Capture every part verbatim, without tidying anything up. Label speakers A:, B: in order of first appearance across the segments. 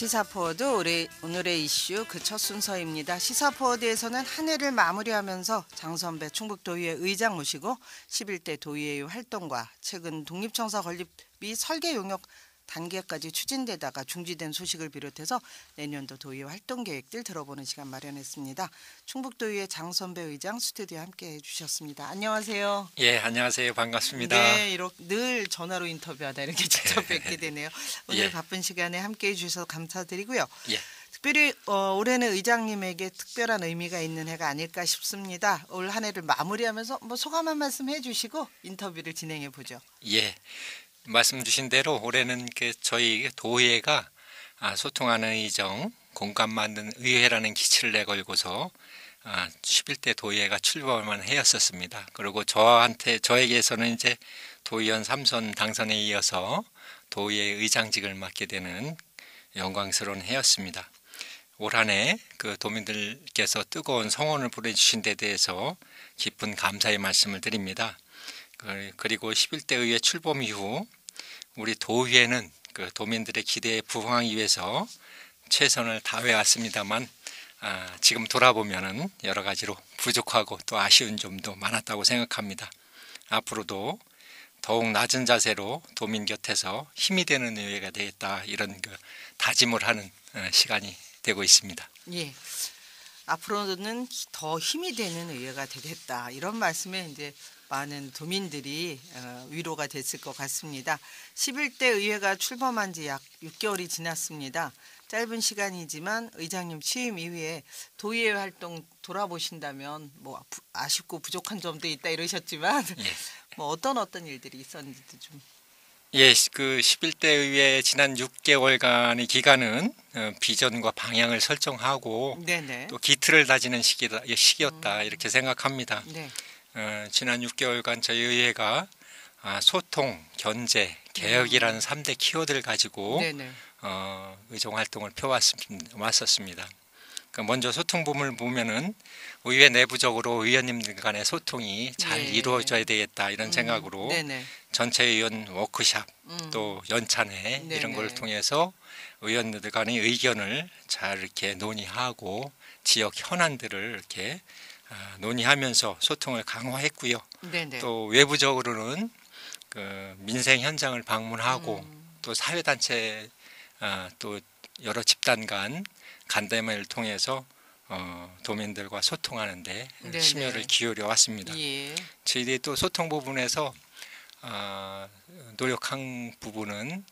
A: 시사포워드 올해, 오늘의 이슈 그 첫 순서입니다. 시사포워드에서는 한 해를 마무리하면서 장선배 충북도의회 의장 모시고 십일 대 도의회의 활동과 최근 독립청사 건립이 설계 용역 단계까지 추진되다가 중지된 소식을 비롯해서 내년도 도의회 활동 계획들 들어보는 시간 마련했습니다. 충북도의회 장선배 의장 스튜디오에 함께해 주셨습니다. 안녕하세요.
B: 예, 안녕하세요. 반갑습니다.
A: 네, 이렇게 늘 전화로 인터뷰하다 이렇게 직접 뵙게 되네요. 오늘
B: 예.
A: 바쁜 시간에 함께해 주셔서 감사드리고요.
B: 예.
A: 특별히 어, 올해는 의장님에게 특별한 의미가 있는 해가 아닐까 싶습니다. 올 한 해를 마무리하면서 뭐 소감 한 말씀 해주시고 인터뷰를 진행해 보죠.
B: 예. 말씀 주신 대로 올해는 그 저희 도의회가 아, 소통하는 의정, 공감 만든 의회라는 기치를 내걸고서 아, 십일 대 도의회가 출범한 해였었습니다. 그리고 저한테 저에게서는 이제 도의원 삼 선 당선에 이어서 도의회 의장직을 맡게 되는 영광스러운 해였습니다. 올 한 해 그 도민들께서 뜨거운 성원을 보내주신 데 대해서 깊은 감사의 말씀을 드립니다. 그리고 십일 대 의회 출범 이후 우리 도의회는 그 도민들의 기대에 부응하기 위해서 최선을 다해왔습니다만 아, 지금 돌아보면은 여러 가지로 부족하고 또 아쉬운 점도 많았다고 생각합니다. 앞으로도 더욱 낮은 자세로 도민 곁에서 힘이 되는 의회가 되겠다 이런 그 다짐을 하는 시간이 되고 있습니다.
A: 예. 앞으로는 더 힘이 되는 의회가 되겠다 이런 말씀에 이제 많은 도민들이 위로가 됐을 것 같습니다. 십일 대 의회가 출범한 지 약 육 개월이 지났습니다. 짧은 시간이지만 의장님 취임 이후에 도의회 활동 돌아보신다면 뭐 아쉽고 부족한 점도 있다 이러셨지만
B: 예.
A: 뭐 어떤 어떤 일들이 있었는지도 좀.
B: 예, 그 십일 대 의회 지난 육 개월간의 기간은 비전과 방향을 설정하고
A: 네네.
B: 또 기틀을 다지는 시기다, 시기였다
A: 음.
B: 이렇게 생각합니다.
A: 네.
B: 어, 지난 육 개월간 저희 의회가 아, 소통, 견제, 개혁이라는
A: 음.
B: 삼 대 키워드를 가지고
A: 네네.
B: 어, 의정 활동을 펴왔었습니다. 그러니까 먼저 소통 부분을 보면은 의회 내부적으로 의원님들 간의 소통이 잘
A: 예.
B: 이루어져야 되겠다 이런
A: 음.
B: 생각으로
A: 네네.
B: 전체 의원 워크샵
A: 음.
B: 또 연찬회
A: 네네.
B: 이런 걸 통해서 의원들 간의 의견을 잘 이렇게 논의하고 지역 현안들을 이렇게 논의하면서 소통을 강화했고요.
A: 네네.
B: 또 외부적으로는 그 민생 현장을 방문하고
A: 음.
B: 또 사회단체 아, 또 여러 집단 간 간담회를 통해서 어, 도민들과 소통하는데
A: 네네.
B: 심혈을 기울여 왔습니다.
A: 예.
B: 저희들이 또 소통 부분에서 어, 노력한 부분은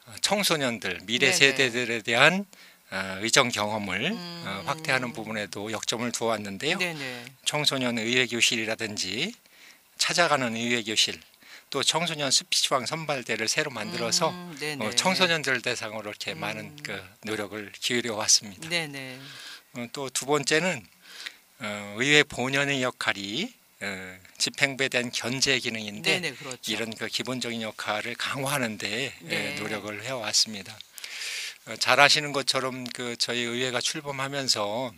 B: 청소년들, 미래
A: 네네.
B: 세대들에 대한 어, 의정 경험을
A: 음.
B: 어, 확대하는 부분에도 역점을 두어왔는데요.
A: 네네.
B: 청소년 의회교실이라든지 찾아가는 의회교실 또 청소년 스피치왕 선발대를 새로 만들어서
A: 음. 네네.
B: 어, 청소년들 대상으로 이렇게
A: 음.
B: 많은 그 노력을 기울여 왔습니다.
A: 네네.
B: 어, 또 두 번째는 어, 의회 본연의 역할이 어, 집행부에 대한 견제 기능인데
A: 네네. 그렇죠.
B: 이런 그 기본적인 역할을 강화하는 데
A: 네.
B: 노력을 해왔습니다. 어, 잘 아시는 것처럼 그 저희 의회가 출범하면서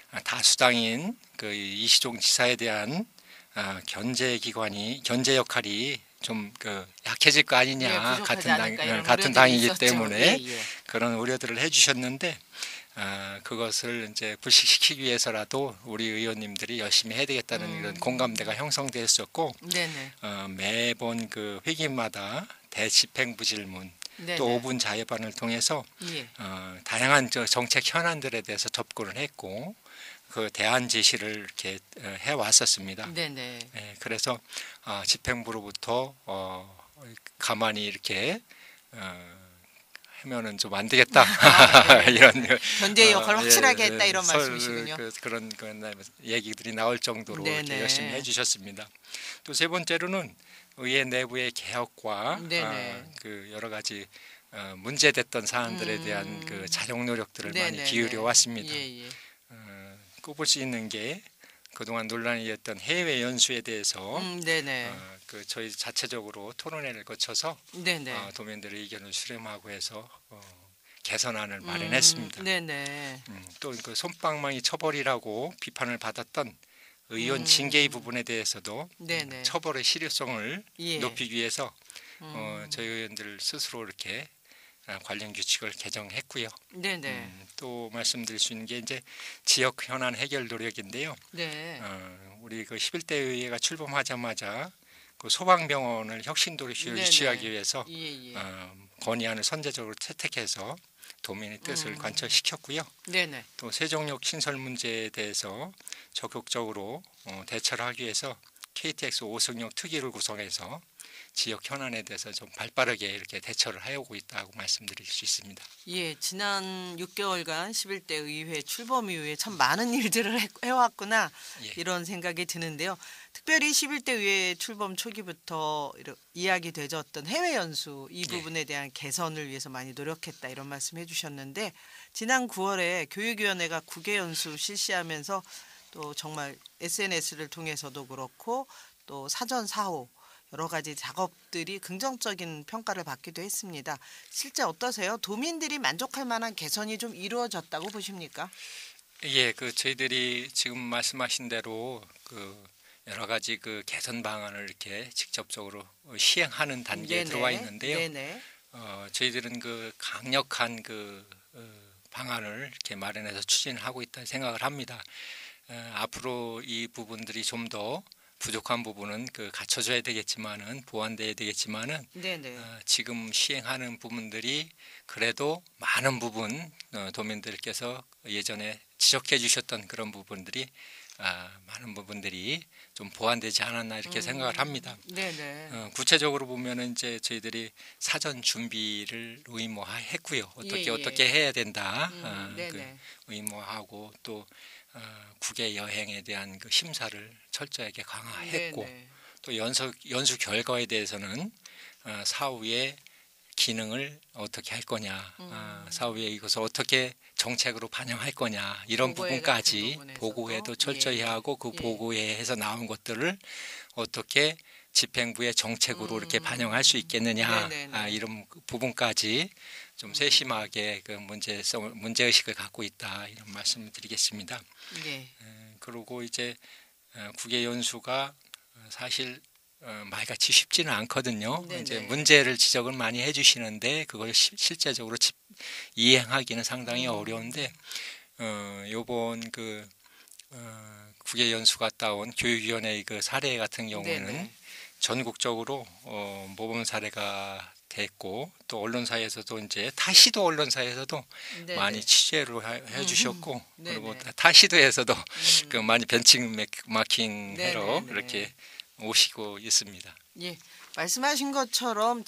B: 다수당인 그 이시종 지사에 대한 아, 견제 기관이 견제 역할이 좀 그 약해질 거 아니냐
A: 예,
B: 같은 당
A: 않을까 이런
B: 같은
A: 우려들이
B: 당이기
A: 있었죠.
B: 때문에
A: 예, 예.
B: 그런 우려들을 해주셨는데 아, 그것을 이제 불식시키기 위해서라도 우리 의원님들이 열심히 해야 되겠다는
A: 음.
B: 이런 공감대가 형성되었었고
A: 네네.
B: 어, 매번 그 회기마다 대집행부 질문
A: 네네.
B: 또 오 분 자유반을 통해서
A: 예.
B: 어, 다양한 저 정책 현안들에 대해서 접근을 했고 그 대안 제시를 이렇게 어, 해왔었습니다.
A: 네네.
B: 예, 그래서 어, 집행부로부터 어, 가만히 이렇게 어, 하면은 좀 안 되겠다
A: 아, 네.
B: 이런
A: 견제 역할
B: 어,
A: 확실하게
B: 예,
A: 했다 이런
B: 설-
A: 말씀이시군요.
B: 그, 그런 그 얘기들이 나올 정도로
A: 네네.
B: 이렇게 열심히 해주셨습니다. 또 세 번째로는 의회 내부의 개혁과
A: 네네.
B: 아, 그 여러 가지 어, 문제됐던 사안들에 대한
A: 음.
B: 그 자정 노력들을
A: 네네네.
B: 많이 기울여 왔습니다.
A: 예, 예.
B: 어, 꼽을 수 있는 게 그동안 논란이 됐던 해외 연수에 대해서
A: 음, 네네.
B: 어, 그 저희 자체적으로 토론회를 거쳐서
A: 네네.
B: 어, 도민들의 의견을 수렴하고 해서 어, 개선안을 마련했습니다.
A: 음, 네네.
B: 음, 또 그 솜방망이 처벌이라고 비판을 받았던 의원
A: 음.
B: 징계의 부분에 대해서도
A: 네네.
B: 음, 처벌의 실효성을
A: 예.
B: 높이기 위해서
A: 음.
B: 어, 저희 의원들 스스로 이렇게 아, 관련 규칙을 개정했고요.
A: 네네.
B: 음, 또 말씀드릴 수 있는 게 이제 지역 현안 해결 노력인데요.
A: 네.
B: 어, 우리 그 십일 대 의회가 출범하자마자 그 소방병원을 혁신도로
A: 네네.
B: 유치하기 위해서
A: 예, 예.
B: 어, 건의안을 선제적으로 채택해서 도민의 뜻을
A: 음.
B: 관철시켰고요.
A: 네네.
B: 또 세종역 신설 문제에 대해서 적극적으로 어, 대처를 하기 위해서 케이티엑스 오승역 특위를 구성해서 지역 현안에 대해서 좀 발빠르게 이렇게 대처를 해오고 있다고 말씀드릴 수 있습니다.
A: 예, 지난 육 개월간 십일 대 의회 출범 이후에 참 많은 일들을 해- 해왔구나
B: 예.
A: 이런 생각이 드는데요. 특별히 십일 대 의회 출범 초기부터 이러- 이야기 되졌던 해외 연수 이
B: 예.
A: 부분에 대한 개선을 위해서 많이 노력했다 이런 말씀 해주셨는데 지난 구월에 교육위원회가 국외 연수 실시하면서 또 정말 에스엔에스를 통해서도 그렇고 또 사전 사후 여러 가지 작업들이 긍정적인 평가를 받기도 했습니다. 실제 어떠세요? 도민들이 만족할 만한 개선이 좀 이루어졌다고 보십니까?
B: 예, 그 저희들이 지금 말씀하신 대로 그 여러 가지 그 개선 방안을 이렇게 직접적으로 시행하는 단계에
A: 네네.
B: 들어와 있는데요.
A: 네네.
B: 어, 저희들은 그 강력한 그 어, 방안을 이렇게 마련해서 추진하고 있다 생각을 합니다. 어, 앞으로 이 부분들이 좀 더 부족한 부분은 그 갖춰줘야 되겠지만은 보완돼야 되겠지만은
A: 네네.
B: 어, 지금 시행하는 부분들이 그래도 많은 부분 어, 도민들께서 예전에 지적해 주셨던 그런 부분들이 아, 많은 부분들이 좀 보완되지 않았나 이렇게
A: 음,
B: 생각을 합니다.
A: 네네.
B: 어, 구체적으로 보면은 이제 저희들이 사전 준비를 의무화했고요. 어떻게
A: 예, 예.
B: 어떻게 해야 된다.
A: 음,
B: 어, 그
A: 네네.
B: 의무화하고 또 어, 국외 여행에 대한 그 심사를 철저하게 강화했고
A: 네네.
B: 또 연수 연수 결과에 대해서는 어, 사후에 기능을 어떻게 할 거냐,
A: 음.
B: 어, 사후에 이것을 어떻게 정책으로 반영할 거냐 이런
A: 보고회
B: 부분까지
A: 같은 부분에서도?
B: 보고회도 철저히
A: 예, 예.
B: 하고 그
A: 예.
B: 보고회에서 나온 것들을 어떻게 집행부의 정책으로 이렇게
A: 음.
B: 반영할 수 있겠느냐
A: 네네네.
B: 아, 이런 부분까지 좀 세심하게 그 문제성 문제 의식을 갖고 있다 이런 말씀을 드리겠습니다.
A: 예.
B: 에, 그리고 이제 어, 국외 연수가 어, 사실 어, 말같이 쉽지는 않거든요.
A: 네네.
B: 이제 문제를 지적을 많이 해주시는데 그걸 시, 실제적으로 집, 이행하기는 상당히
A: 음.
B: 어려운데 어, 요번 그 어, 국외 연수 갔다 온 교육위원회의 그 사례 같은 경우에는
A: 네네.
B: 전국적으로 어, 모범 사례가 됐고 또 언론사에서도 이제 타시도 언론사에서도
A: 네네.
B: 많이 취재를 하- 해주셨고
A: 음.
B: 그리고
A: 네네.
B: 타시도에서도
A: 음.
B: 그 많이 벤치마킹 하러
A: 네네네.
B: 이렇게 오시고 있습니다.
A: 예, 말씀하신 것처럼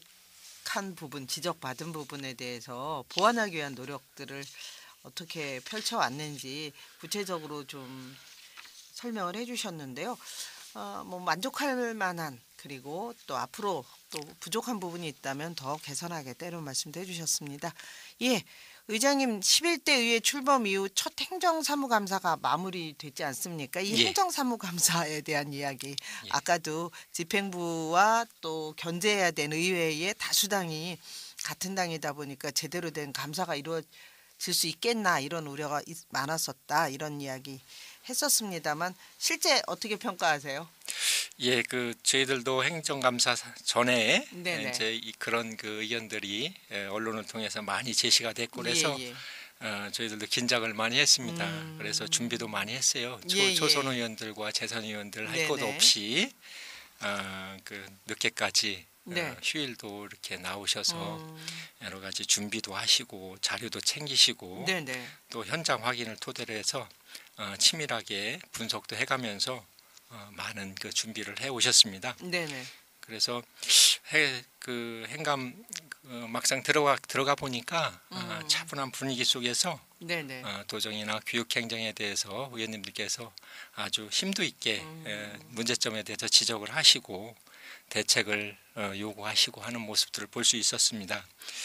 A: 지적한 부분, 지적받은 부분에 대해서 보완하기 위한 노력들을 어떻게 펼쳐왔는지 구체적으로 좀 설명을 해주셨는데요. 어, 뭐 만족할 만한 그리고 또 앞으로 또 부족한 부분이 있다면 더 개선하겠다 이런 말씀도 해주셨습니다. 예, 의장님 십일 대 의회 출범 이후 첫 행정사무감사가 마무리됐지 않습니까? 이
B: 예.
A: 행정사무감사에 대한 이야기
B: 예.
A: 아까도 집행부와 또 견제해야 되는 의회의 다수당이 같은 당이다 보니까 제대로 된 감사가 이루어질 수 있겠나 이런 우려가 있- 많았었다 이런 이야기 했었습니다만 실제 어떻게 평가하세요?
B: 예, 그 저희들도 행정감사 전에
A: 네네.
B: 이제 이 그런 그 의견들이 예, 언론을 통해서 많이 제시가 됐고 그래서
A: 예, 예.
B: 어, 저희들도 긴장을 많이 했습니다.
A: 음.
B: 그래서 준비도 많이 했어요. 초,
A: 예, 예.
B: 초선 의원들과 재선 의원들 할
A: 네네.
B: 것 없이 어, 그 늦게까지
A: 네.
B: 어, 휴일도 이렇게 나오셔서
A: 음.
B: 여러 가지 준비도 하시고 자료도 챙기시고
A: 네네.
B: 또 현장 확인을 토대로 해서 어, 치밀하게 분석도 해가면서 어, 많은 그 준비를 해 오셨습니다.
A: 네네.
B: 그래서 해, 그 행감 그 막상 들어가 들어가 보니까 어,
A: 음.
B: 차분한 분위기 속에서
A: 네네.
B: 어, 도정이나 교육 행정에 대해서 의원님들께서 아주 심도 있게
A: 음.
B: 에, 문제점에 대해서 지적을 하시고 대책을 어, 요구하시고 하는 모습들을 볼 수 있었습니다.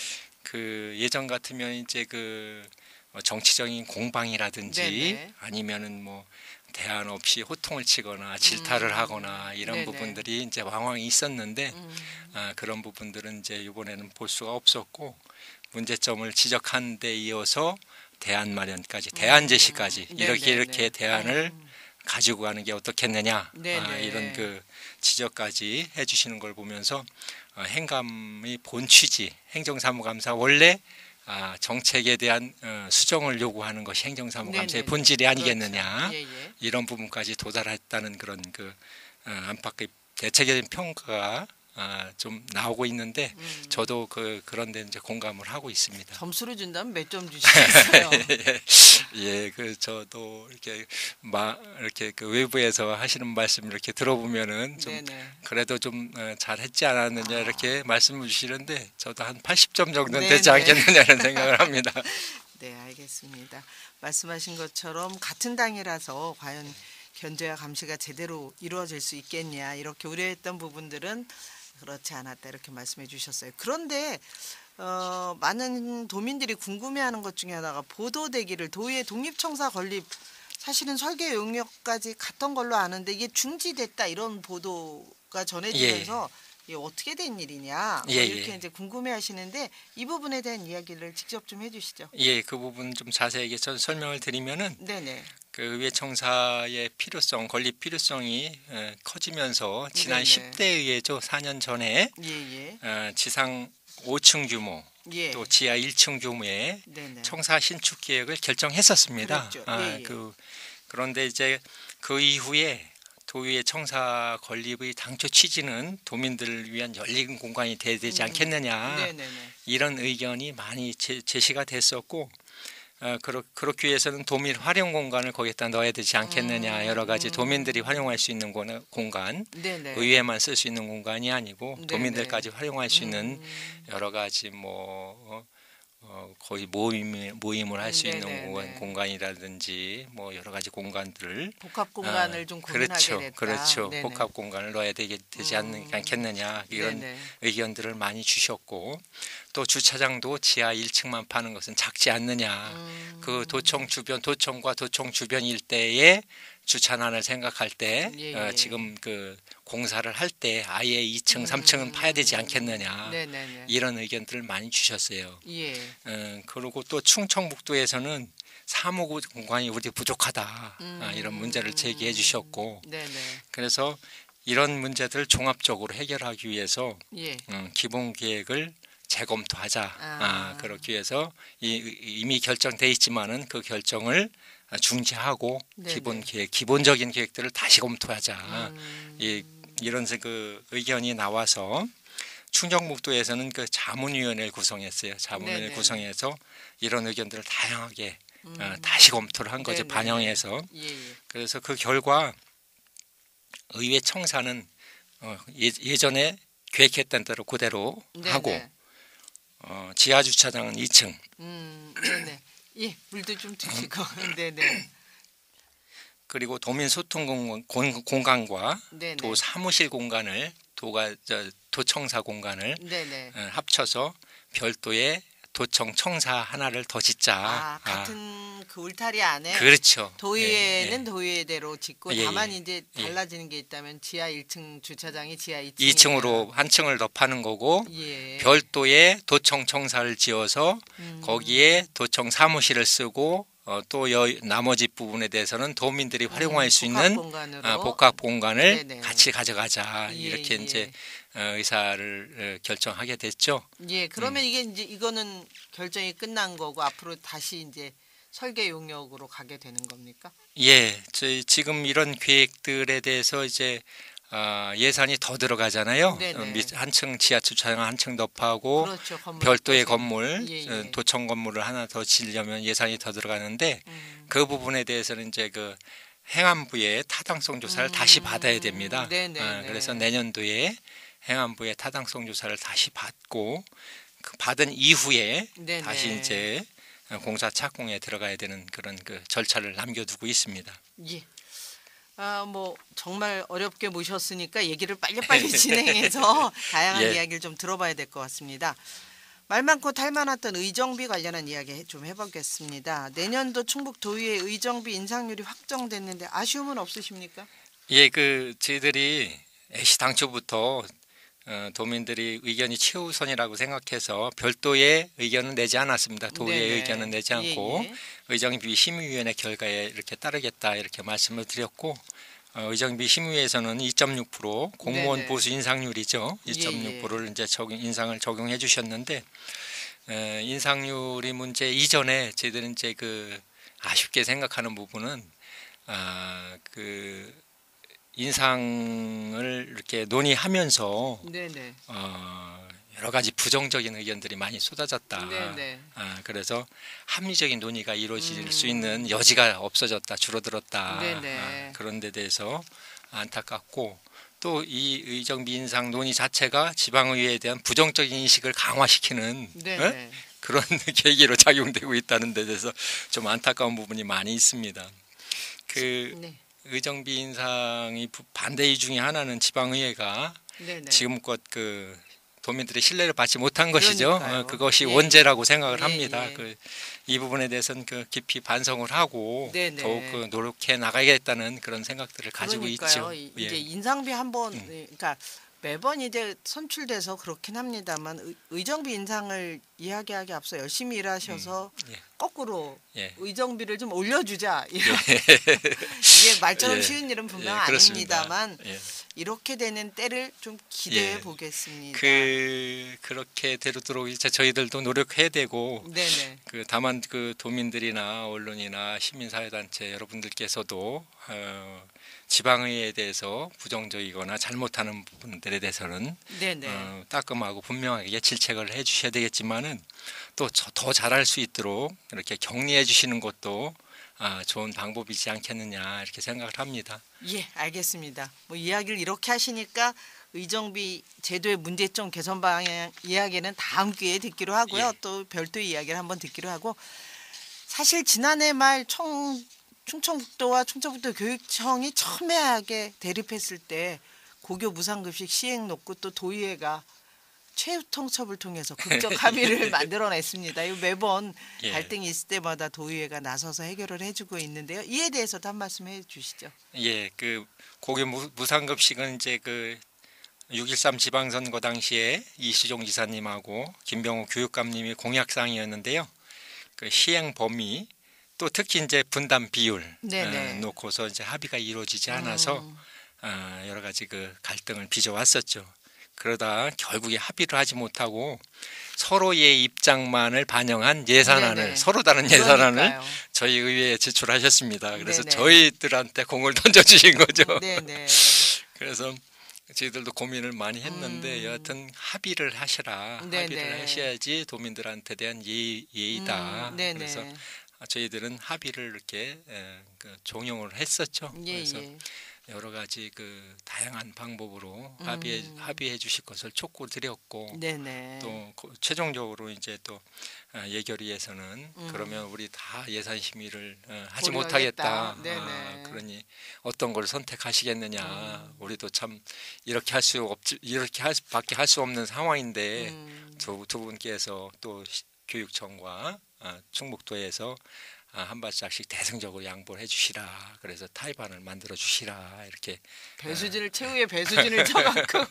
B: 그 예전 같으면 이제 그 어, 정치적인 공방이라든지
A: 네네.
B: 아니면은 뭐 대안 없이 호통을 치거나 질타를
A: 음.
B: 하거나 이런
A: 네네.
B: 부분들이 이제 왕왕 있었는데
A: 음.
B: 아, 그런 부분들은 이제 이번에는 볼 수가 없었고 문제점을 지적한 데 이어서 대안 마련까지 대안 제시까지
A: 음.
B: 이렇게
A: 네네네.
B: 이렇게 대안을
A: 음.
B: 가지고 가는 게 어떻겠느냐 아,
A: 네네.
B: 이런 그 지적까지 해주시는 걸 보면서 어, 행감의 본 취지, 행정사무감사 원래 아, 정책에 대한 어, 수정을 요구하는 것이 행정사무감사의
A: 네네네.
B: 본질이 아니겠느냐.
A: 그렇죠. 예, 예.
B: 이런 부분까지 도달했다는 그런 그 어, 안팎의 대체적인 평가가 아, 좀 나오고 있는데
A: 음.
B: 저도 그 그런데 이제 공감을 하고 있습니다.
A: 점수를 준다면 몇 점 주시겠어요?
B: 예, 그 저도 이렇게 마 이렇게 그 외부에서 하시는 말씀 이렇게 들어보면은 좀
A: 네네.
B: 그래도 좀 어, 잘했지 않았느냐
A: 아.
B: 이렇게 말씀을 주시는데 저도 한 팔십 점 정도는
A: 네네.
B: 되지 않겠느냐는 생각을 합니다.
A: 네, 알겠습니다. 말씀하신 것처럼 같은 당이라서 과연 견제와 감시가 제대로 이루어질 수 있겠냐 이렇게 우려했던 부분들은 그렇지 않았다 이렇게 말씀해 주셨어요. 그런데 어, 많은 도민들이 궁금해하는 것 중에 하나가 보도되기를 도의회 독립청사 건립 사실은 설계 용역까지 갔던 걸로 아는데 이게 중지됐다 이런 보도가 전해지면서 이게 어떻게 된 일이냐 뭐
B: 예,
A: 이렇게
B: 예.
A: 이제 궁금해하시는데 이 부분에 대한 이야기를 직접 좀 해주시죠.
B: 예, 그 부분 좀 자세하게 전 설명을 드리면은
A: 네네.
B: 그 의회 청사의 필요성, 건립 필요성이 어, 커지면서 지난
A: 네네.
B: 십 대 의회죠. 사 년 전에
A: 예예.
B: 어, 지상 오 층 규모
A: 예.
B: 또 지하 일 층 규모의
A: 네네.
B: 청사 신축 계획을 결정했었습니다.
A: 그랬죠.
B: 아,
A: 예, 예.
B: 그 그런데 이제 그 이후에 도의회 청사 건립의 당초 취지는 도민들을 위한 열린 공간이 돼야 되지
A: 음.
B: 않겠느냐
A: 네네네.
B: 이런 의견이 많이 제, 제시가 됐었고 어, 그렇, 그렇기 위해서는 도민 활용 공간을 거기다 넣어야 되지 않겠느냐
A: 음,
B: 여러 가지
A: 음.
B: 도민들이 활용할 수 있는 공- 공간
A: 네네.
B: 의회만 쓸 수 있는 공간이 아니고
A: 네네.
B: 도민들까지 활용할 수 있는
A: 음.
B: 여러 가지 뭐 어, 어, 거의 모임 모임을 할 수 있는
A: 네네네.
B: 공간, 공간이라든지 뭐 여러 가지 공간들을
A: 복합 공간을
B: 아,
A: 좀 고민하게
B: 그렇죠,
A: 됐다.
B: 그렇죠.
A: 네네.
B: 복합 공간을 넣어야 되게 되지 않,
A: 음.
B: 않겠느냐 이런
A: 네네.
B: 의견들을 많이 주셨고 또 주차장도 지하 일 층만 파는 것은 작지 않느냐.
A: 음.
B: 그 도청 주변 도청과 도청 주변 일대에 주차난을 생각할 때
A: 예,
B: 어,
A: 예.
B: 지금 그 공사를 할 때 아예 이 층, 삼 층은 파야 되지 않겠느냐.
A: 음. 네네네.
B: 이런 의견들을 많이 주셨어요.
A: 예.
B: 어, 그리고 또 충청북도에서는 사무 공간이 우리 부족하다.
A: 음.
B: 아, 이런 문제를 제기해 주셨고
A: 네네.
B: 그래서 이런 문제들을 종합적으로 해결하기 위해서
A: 예.
B: 음, 기본 계획을 재검토하자.
A: 아.
B: 아, 그렇기 위해서 이, 이미 결정돼 있지만은 그 결정을 중지하고
A: 네네.
B: 기본 계획, 기본적인 계획들을 다시 검토하자.
A: 음.
B: 이 이런 그 의견이 나와서 충청북도에서는 그 자문위원회를 구성했어요. 자문위원회
A: 네네.
B: 구성해서 이런 의견들을 다양하게
A: 음.
B: 어, 다시 검토를 한 거죠.
A: 네네.
B: 반영해서.
A: 예. 예.
B: 그래서 그 결과 의회 청사는 어, 예, 예전에 계획했던 대로 그대로
A: 네네.
B: 하고 어, 지하 주차장은 이 층
A: 음. 네네. 예. 물도 좀 드시고. 네네.
B: 그리고 도민 소통 공간, 공- 공간과
A: 네네.
B: 도 사무실 공간을 도가 저, 도청사 공간을
A: 네네.
B: 어, 합쳐서 별도의 도청 청사 하나를 더 짓자.
A: 아, 같은 그 울타리 안에
B: 그렇죠.
A: 도의회는
B: 예, 예.
A: 도의회대로 짓고
B: 예,
A: 다만
B: 예.
A: 이제
B: 예.
A: 달라지는 게 있다면 지하 일 층 주차장이 지하 이 층
B: 이 층으로 한 층을 더 파는 거고
A: 예.
B: 별도의 도청 청사를 지어서
A: 음.
B: 거기에 도청 사무실을 쓰고 어, 또 여, 나머지 부분에 대해서는 도민들이 활용할
A: 음,
B: 수
A: 복합
B: 있는
A: 공간으로.
B: 어, 복합 공간을
A: 네네.
B: 같이 가져가자
A: 예,
B: 이렇게
A: 예.
B: 이제 어, 의사를 어, 결정하게 됐죠.
A: 예, 그러면
B: 음.
A: 이게 이제 이거는 결정이 끝난 거고 앞으로 다시 이제 설계 용역으로 가게 되는 겁니까?
B: 예, 저희 지금 이런 계획들에 대해서 이제 아, 예산이 더 들어가잖아요.
A: 네네.
B: 어, 밑- 한층 지하 주차장 한층 더 파고
A: 그렇죠. 건물
B: 별도의
A: 또
B: 건물,
A: 예, 예.
B: 어, 도청 건물을 하나 더 지으려면 예산이 더 들어가는데
A: 음.
B: 그 부분에 대해서는 이제 그 행안부의 타당성 조사를
A: 음.
B: 다시 받아야 됩니다.
A: 네네네.
B: 아, 그래서 내년도에 행안부의 타당성 조사를 다시 받고 그 받은 이후에
A: 네네.
B: 다시 이제 공사 착공에 들어가야 되는 그런 그 절차를 남겨두고 있습니다.
A: 예. 아, 뭐 정말 어렵게 모셨으니까 얘기를 빨리빨리 진행해서 다양한
B: 예.
A: 이야기를 좀 들어봐야 될 것 같습니다. 말 많고 탈 많았던 의정비 관련한 이야기 좀 해보겠습니다. 내년도 충북 도의회 의정비 인상률이 확정됐는데 아쉬움은 없으십니까?
B: 예, 그 저희들이 애시당초부터 어, 도민들이 의견이 최우선이라고 생각해서 별도의 의견은 내지 않았습니다. 도의회
A: 네네.
B: 의견은 내지 않고
A: 예, 예.
B: 의정비 심의위원회 결과에 이렇게 따르겠다 이렇게 말씀을 드렸고 어, 의정비 심의에서는 이 점 육 퍼센트 공무원
A: 네네.
B: 보수 인상률이죠.
A: 예,
B: 이 점 육 퍼센트를 이제 적용 인상을 적용해 주셨는데 에, 인상률이 문제 이전에 저희들은 이제 그 아쉽게 생각하는 부분은 아, 그 인상을 이렇게 논의하면서
A: 네네.
B: 어, 여러 가지 부정적인 의견들이 많이 쏟아졌다.
A: 네네.
B: 아, 그래서 합리적인 논의가 이루어질
A: 음.
B: 수 있는 여지가 없어졌다, 줄어들었다.
A: 네네.
B: 아, 그런 데 대해서 안타깝고 또 이 의정비 인상 논의 자체가 지방의회에 대한 부정적인 인식을 강화시키는
A: 네네.
B: 어? 그런 계기로 작용되고 있다는 데 대해서 좀 안타까운 부분이 많이 있습니다. 그
A: 네.
B: 의정비 인상이 부- 반대 이유 중에 하나는 지방의회가
A: 네네.
B: 지금껏 그 도민들의 신뢰를 받지 못한 것이죠.
A: 그러니까요.
B: 어, 그것이
A: 예,
B: 원죄라고 생각을
A: 예,
B: 합니다.
A: 예.
B: 그, 이 부분에 대해서는 그 깊이 반성을 하고
A: 네네.
B: 더욱 그 노력해 나가야겠다는 그런 생각들을 가지고
A: 그러니까요.
B: 있죠.
A: 이-
B: 예.
A: 이제 인상비 한번
B: 음.
A: 그러니까 매번 이제 선출돼서 그렇긴 합니다만 의, 의정비 인상을 이야기하기 앞서 열심히 일하셔서
B: 예.
A: 거꾸로
B: 예.
A: 의정비를 좀 올려주자. 이런 이게 말처럼
B: 예.
A: 쉬운 일은 분명
B: 예, 그렇습니다.
A: 아닙니다만
B: 예.
A: 이렇게 되는 때를 좀 기대해
B: 예.
A: 보겠습니다.
B: 그 그렇게 되도록 이제 저희들도 노력해야 되고
A: 네네.
B: 그 다만 그 도민들이나 언론이나 시민사회단체 여러분들께서도 어, 지방의회에 대해서 부정적이거나 잘못하는 부분들에 대해서는
A: 네네.
B: 어, 따끔하고 분명하게 질책을 해주셔야 되겠지만은 또 더 잘할 수 있도록 이렇게 격려해 주시는 것도 아, 좋은 방법이지 않겠느냐 이렇게 생각을 합니다.
A: 예, 알겠습니다. 뭐 이야기를 이렇게 하시니까 의정비 제도의 문제점 개선 방향 이야기는 다음 기회에 듣기로 하고요.
B: 예.
A: 또 별도 이야기를 한번 듣기로 하고 사실 지난해 말 청, 충청북도와 충청북도 교육청이 첨예하게 대립했을 때 고교 무상급식 시행 놓고 또 도의회가 최후통첩을 통해서 극적 합의를 만들어냈습니다. 이거 매번
B: 예.
A: 갈등이 있을 때마다 도의회가 나서서 해결을 해주고 있는데요. 이에 대해서도 한 말씀 해주시죠.
B: 예, 그 고교 무- 무상급식은 이제 그 육점일삼 지방선거 당시에 이시종 지사님하고 김병호 교육감님이 공약사항이었는데요. 그 시행 범위 또 특히 이제 분담 비율
A: 네네.
B: 어, 놓고서 이제 합의가 이루어지지 않아서
A: 음.
B: 어, 여러 가지 그 갈등을 빚어왔었죠. 그러다 결국에 합의를 하지 못하고 서로의 입장만을 반영한 예산안을
A: 네네.
B: 서로 다른 예산안을
A: 그러니까요.
B: 저희 의회에 제출하셨습니다. 그래서
A: 네네.
B: 저희들한테 공을 던져주신 거죠.
A: 네네.
B: 그래서 저희들도 고민을 많이 했는데
A: 음.
B: 여하튼 합의를 하시라.
A: 네네.
B: 합의를 하셔야지 도민들한테 대한 예의, 예의다.
A: 음, 네네.
B: 그래서 저희들은 합의를 이렇게 에, 그 종용을 했었죠.
A: 예,
B: 그래서
A: 예.
B: 여러 가지 그 다양한 방법으로
A: 음.
B: 합의해 합의해 주실 것을 촉구드렸고
A: 네네.
B: 또 고- 최종적으로 이제 또 어, 예결위에서는
A: 음.
B: 그러면 우리 다 예산 심의를 어, 하지
A: 고려하겠다.
B: 못하겠다.
A: 네네.
B: 아, 그러니 어떤 걸 선택하시겠느냐.
A: 음.
B: 우리도 참 이렇게 할 수 없지 이렇게 할 수밖에 할 수 없는 상황인데
A: 음.
B: 두, 두 분께서 또 시- 교육청과 아, 충북도에서 아, 한 발짝씩 대승적으로 양보를 해주시라. 그래서 타협안을 만들어 주시라. 이렇게
A: 배수진을 최후의 배수진을 쳐갖고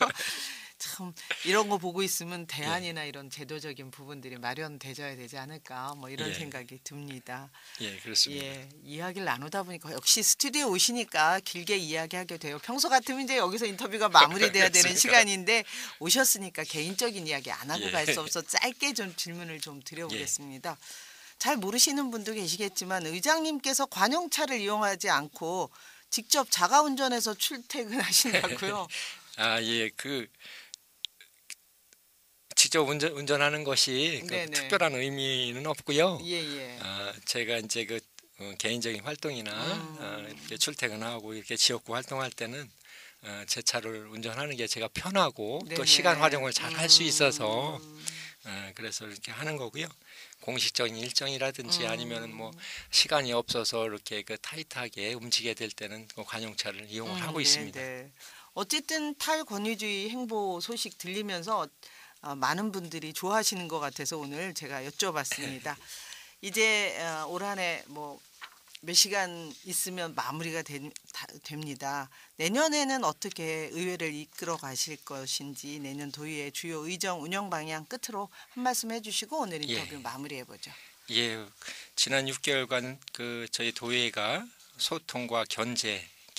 A: 참 이런 거 보고 있으면 대안이나 이런 제도적인 부분들이 마련되져야 되지 않을까 뭐 이런
B: 예.
A: 생각이 듭니다.
B: 예 그렇습니다.
A: 예, 이야기를 나누다 보니까 역시 스튜디오에 오시니까 길게 이야기하게 돼요. 평소 같으면 이제 여기서 인터뷰가 마무리돼야 되는
B: 그렇습니까?
A: 시간인데 오셨으니까 개인적인 이야기 안 하고
B: 예.
A: 갈 수 없어 짧게 좀 질문을 좀 드려보겠습니다. 잘 모르시는 분도 계시겠지만 의장님께서 관용차를 이용하지 않고 직접 자가 운전해서 출퇴근하신다고요.
B: 아, 예, 그 직접 운전 운전하는 것이 그
A: 네네.
B: 특별한 의미는 없고요.
A: 예예.
B: 아, 제가 이제 그 어, 개인적인 활동이나
A: 음.
B: 어, 이렇게 출퇴근하고 이렇게 지역구 활동할 때는 어, 제 차를 운전하는 게 제가 편하고 또
A: 네네.
B: 시간 활용을 잘 할 수 있어서
A: 음.
B: 어, 그래서 이렇게 하는 거고요. 공식적인 일정이라든지
A: 음.
B: 아니면은 뭐 시간이 없어서 이렇게 그 타이트하게 움직여야 될 때는 그 관용차를 이용을
A: 음,
B: 하고
A: 네,
B: 있습니다.
A: 네. 어쨌든 탈권위주의 행보 소식 들리면서 어, 많은 분들이 좋아하시는 것 같아서 오늘 제가 여쭤봤습니다. 이제 어, 올 한해 뭐 몇 시간 있으면 마무리가 되, 다, 됩니다. 내년에는 어떻게 의회를 이끌어 가실 것인지 내년 도의회 주요 의정 운영 방향 끝으로 한 말씀 해주시고 오늘 인터뷰
B: 예.
A: 마무리해 보죠.
B: 예, 지난 육 개월간 그 저희 도의회가 소통과 견제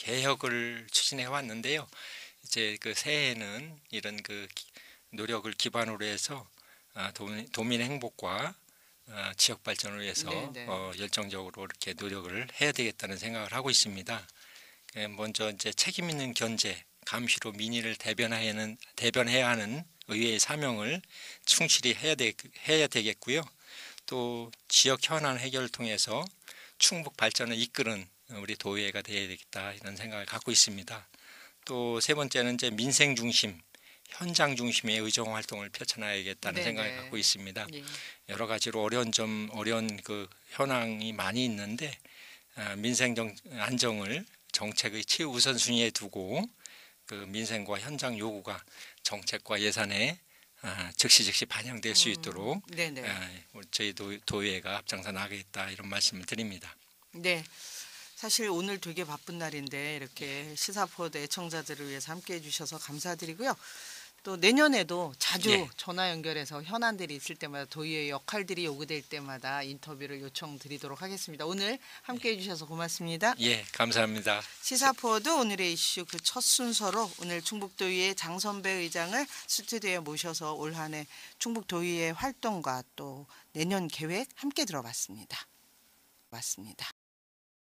B: 개혁을 추진해 왔는데요. 이제 그 새해에는 이런 그 기- 노력을 기반으로 해서 아, 도민, 도민 행복과 아, 지역 발전을 위해서
A: 네네.
B: 어, 열정적으로 이렇게 노력을 해야 되겠다는 생각을 하고 있습니다. 예, 먼저 이제 책임 있는 견제, 감시로 민의를 대변하는 대변해야 하는 의회의 사명을 충실히 해야 되, 해야 되겠고요. 또 지역 현안 해결을 통해서 충북 발전을 이끄는 우리 도의회가 되어야 되겠다 이런 생각을 갖고 있습니다. 또 세 번째는 이제 민생 중심, 현장 중심의 의정 활동을 펼쳐나가야겠다는
A: 네네.
B: 생각을 갖고 있습니다.
A: 예.
B: 여러 가지로 어려운 점, 어려운 그 현황이 많이 있는데 아, 민생 정, 안정을 정책의 최우선순위에 두고 그 민생과 현장 요구가 정책과 예산에 아, 즉시 즉시 반영될 수 있도록
A: 음, 네네.
B: 아, 저희 도, 도의회가 앞장서 나가겠다 이런 말씀을 드립니다.
A: 네. 사실 오늘 되게 바쁜 날인데 이렇게 시사포드 애청자들을 위해서 함께해 주셔서 감사드리고요. 또 내년에도 자주
B: 예.
A: 전화 연결해서 현안들이 있을 때마다 도의회 역할들이 요구될 때마다 인터뷰를 요청드리도록 하겠습니다. 오늘 함께해 주셔서 고맙습니다.
B: 예, 감사합니다.
A: 시사포드 오늘의 이슈 그 첫 순서로 오늘 충북도의회 장선배 의장을 스튜디오에 모셔서 올 한 해 충북도의회 활동과 또 내년 계획 함께 들어봤습니다. 맞습니다.